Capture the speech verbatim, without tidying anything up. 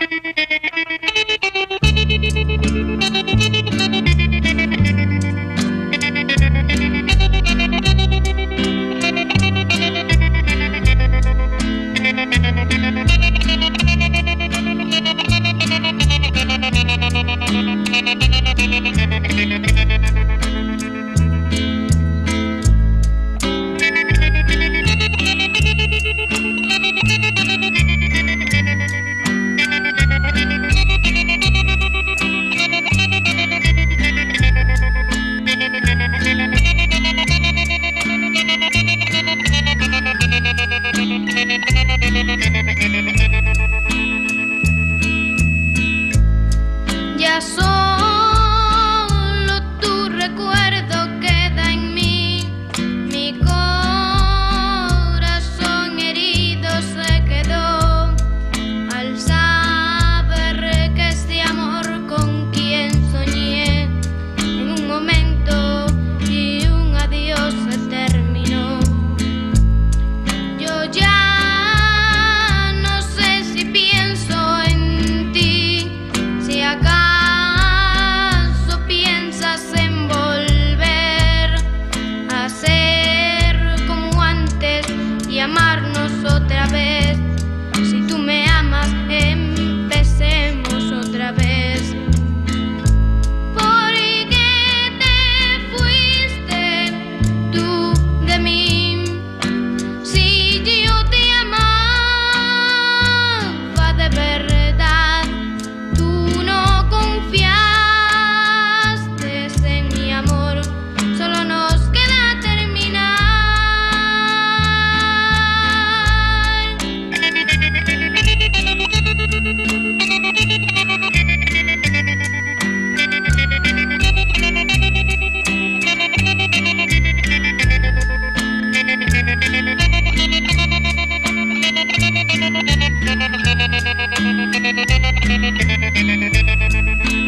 Ya solo tu recuerdo queda en mí, mi corazón herido se quedó al saber que este amor con quien soñé en un momento y un adiós se terminó. Yo ya no sé si pienso en ti, si acaso amarnos otra vez. Si tú me amas, empecemos otra vez. ¿Por qué te fuiste tú de mí? Si yo te amaba de verdad, tú no confiaste en mi amor. Solo nos queda terminar. Thank you.